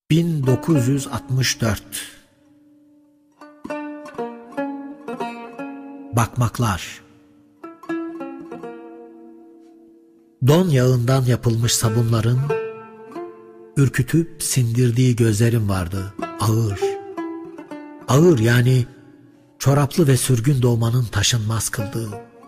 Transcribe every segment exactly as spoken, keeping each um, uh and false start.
bin dokuz yüz altmış dört. Bakmaklar. Don yağından yapılmış sabunların ürkütüp sindirdiği gözlerim vardı. Ağır. Ağır, yani çoraplı ve sürgün doğmanın taşınmaz kıldığı.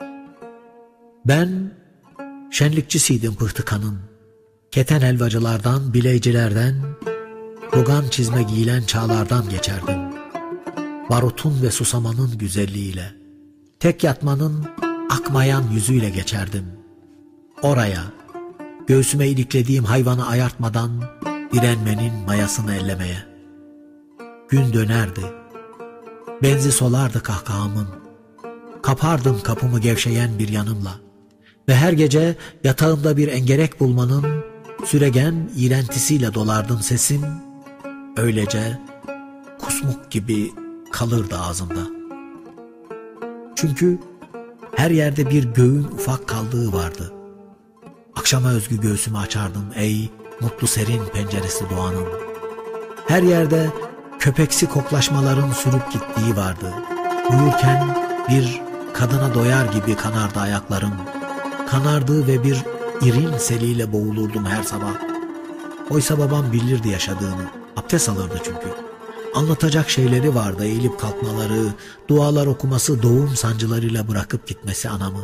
Ben şenlikçisiydim pıhtıkanın. Keten helvacılardan, bileycilerden, rugan çizme giyilen çağlardan geçerdim. Barutun ve susamanın güzelliğiyle, tek yatmanın akmayan yüzüyle geçerdim. Oraya, göğsüme iliklediğim hayvanı ayartmadan direnmenin mayasını ellemeye. Gün dönerdi. Benzi solardı kahkahamın. Kapardım kapımı gevşeyen bir yanımla. Ve her gece yatağımda bir engerek bulmanın süregen iğrentisiyle dolardım sesim. Öylece kusmuk gibi kalırdı ağzımda. Çünkü her yerde bir göğün ufak kaldığı vardı. Akşama özgü göğsümü açardım ey mutlu serin penceresi doğanın. Her yerde köpeksi koklaşmaların sürüp gittiği vardı. Uyurken bir kadına doyar gibi kanardı ayaklarım. Kanardı ve bir irin seliyle boğulurdum her sabah. Oysa babam bilirdi yaşadığını. Abdest alırdı çünkü. Anlatacak şeyleri vardı, eğilip kalkmaları, dualar okuması, doğum sancılarıyla bırakıp gitmesi anamı.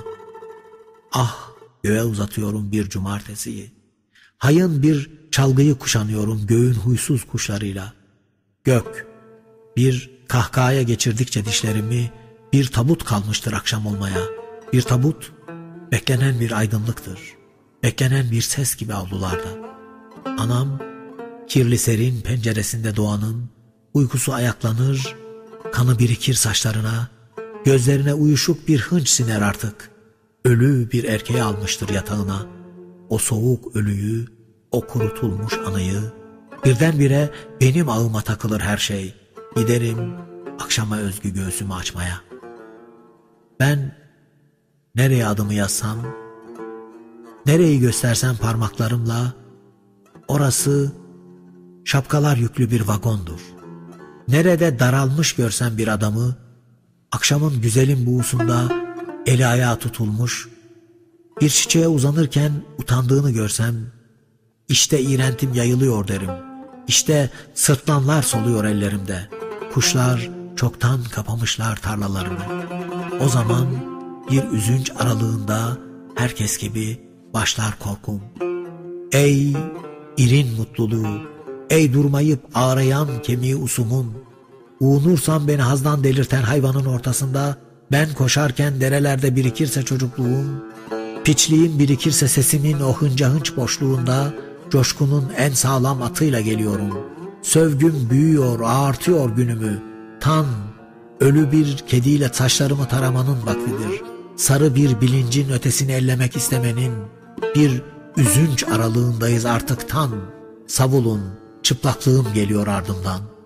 Ah, göğe uzatıyorum bir cumartesiyi. Hayın bir çalgıyı kuşanıyorum göğün huysuz kuşlarıyla. Gök, bir kahkahaya geçirdikçe dişlerimi, bir tabut kalmıştır akşam olmaya. Bir tabut, beklenen bir aydınlıktır. Beklenen bir ses gibi avlularda. Anam, kirli serin penceresinde doğanın, uykusu ayaklanır, kanı birikir saçlarına, gözlerine uyuşuk bir hınç siner artık. Ölü bir erkeği almıştır yatağına. O soğuk ölüyü, o kurutulmuş anıyı, birdenbire benim ağıma takılır her şey. Giderim akşama özgü göğsümü açmaya. Ben nereye adımı yazsam, nereyi göstersem parmaklarımla, orası şapkalar yüklü bir vagondur. Nerede daralmış görsem bir adamı, akşamın güzelim buğusunda eli ayağı tutulmuş, bir çiçeğe uzanırken utandığını görsem, işte iğrentim yayılıyor derim. İşte sırtlanlar soluyor ellerimde. Kuşlar çoktan kapamışlar tarlalarını. O zaman bir üzünç aralığında herkes gibi başlar korkum. Ey irin mutluluğu, ey durmayıp ağrayan kemiği usumun, uğunursam beni hazdan delirten hayvanın ortasında, ben koşarken derelerde birikirse çocukluğum, piçliğin birikirse sesimin o hınca hınç boşluğunda, coşkunun en sağlam atıyla geliyorum. Sövgüm büyüyor, ağartıyor günümü. Tan, ölü bir kediyle saçlarımı taramanın vaktidir. Sarı bir bilincin ötesini ellemek istemenin, bir üzünç aralığındayız artık tan. Savulun, çıplaklığım geliyor ardımdan.